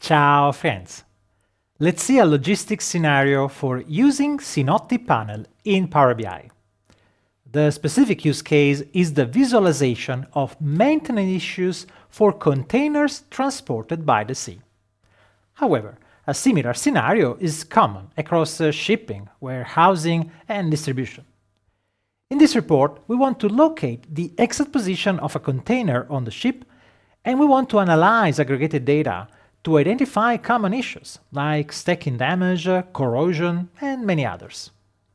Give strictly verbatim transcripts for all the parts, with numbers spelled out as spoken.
Ciao friends! Let's see a logistics scenario for using Synoptic Panel in Power B I. The specific use case is the visualization of maintenance issues for containers transported by the sea. However, a similar scenario is common across uh, shipping, warehousing, and distribution. In this report, we want to locate the exit position of a container on the ship, and we want to analyze aggregated data to identify common issues like stacking damage, uh, corrosion, and many others.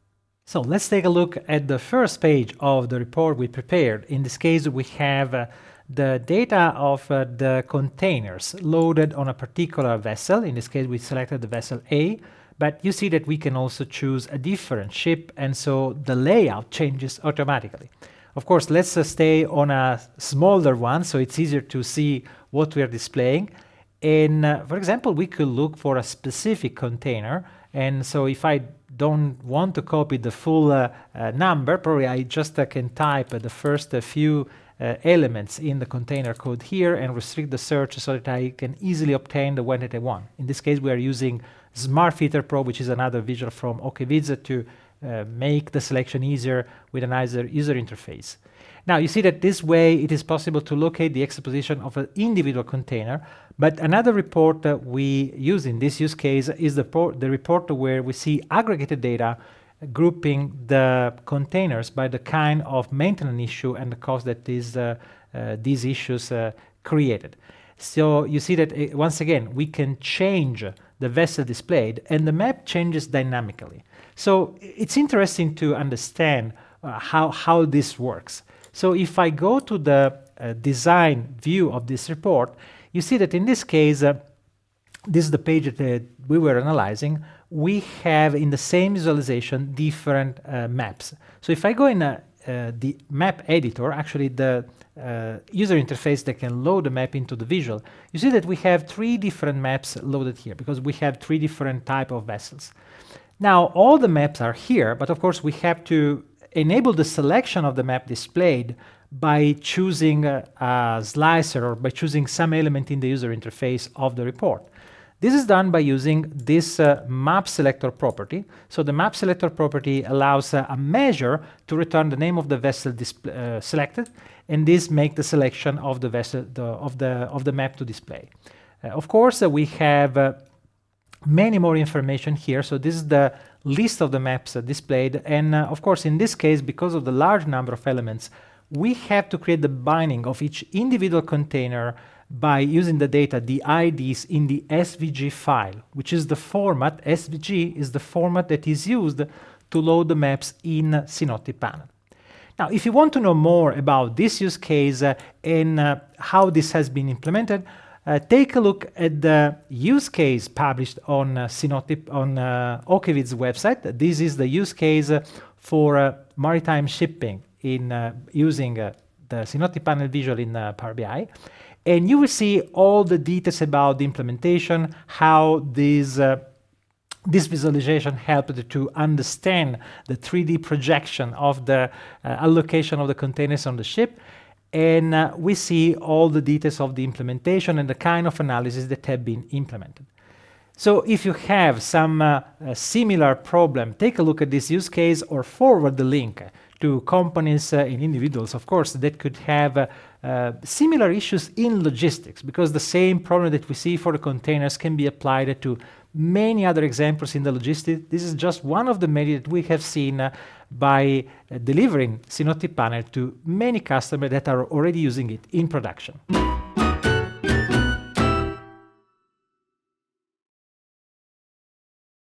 So let's take a look at the first page of the report we prepared. In this case, we have uh, the data of uh, the containers loaded on a particular vessel. In this case, we selected the vessel A, but you see that we can also choose a different ship, and so the layout changes automatically. Of course, let's uh, stay on a smaller one, so it's easier to see what we are displaying. And uh, for example, we could look for a specific container, and so if I don't want to copy the full uh, uh, number, probably I just uh, can type uh, the first uh, few uh, elements in the container code here and restrict the search so that I can easily obtain the one that I want. In this case, we are using 𝗧𝗿𝗆, which is another visual from 𝗀𝗵𝗄 to uh, make the selection easier with a nicer user interface. Now, you see that this way it is possible to locate the exit position of an individual container, but another report that we use in this use case is the, the report where we see aggregated data grouping the containers by the kind of maintenance issue and the cost that is, uh, uh, these issues uh, created. So you see that, uh, once again, we can change the vessel displayed and the map changes dynamically. So it's interesting to understand uh, how, how this works. So if I go to the uh, design view of this report, you see that in this case, uh, this is the page that uh, we were analyzing. We have in the same visualization different uh, maps. So if I go in a, uh, the map editor, actually the uh, user interface that can load the map into the visual, you see that we have three different maps loaded here because we have three different type of vessels. Now, all the maps are here, but of course we have to enable the selection of the map displayed by choosing a, a slicer or by choosing some element in the user interface of the report. This is done by using this uh, map selector property. So the map selector property allows uh, a measure to return the name of the vessel uh, selected, and this makes the selection of the vessel the, of the of the map to display. Uh, of course, uh, we have uh, many more information here. So this is the list of the maps uh, displayed, and uh, of course in this case, because of the large number of elements, we have to create the binding of each individual container by using the data, the I Ds in the S V G file, which is the format. S V G is the format that is used to load the maps in Synoptic Panel. Now, if you want to know more about this use case uh, and uh, how this has been implemented, Uh, take a look at the use case published on uh, Synoptic on uh, 𝗀𝗵𝗄𝗃's website. This is the use case uh, for uh, maritime shipping in uh, using uh, the Synoptic Panel visual in uh, Power B I, and you will see all the details about the implementation, how this uh, this visualization helped to understand the three D projection of the uh, allocation of the containers on the ship. And uh, we see all the details of the implementation and the kind of analysis that have been implemented. So if you have some uh, uh, similar problem, take a look at this use case or forward the link to companies uh, and individuals, of course, that could have uh, uh, similar issues in logistics, because the same problem that we see for the containers can be applied to many other examples in the logistics. This is just one of the many that we have seen uh, by uh, delivering Synoptic Panel to many customers that are already using it in production.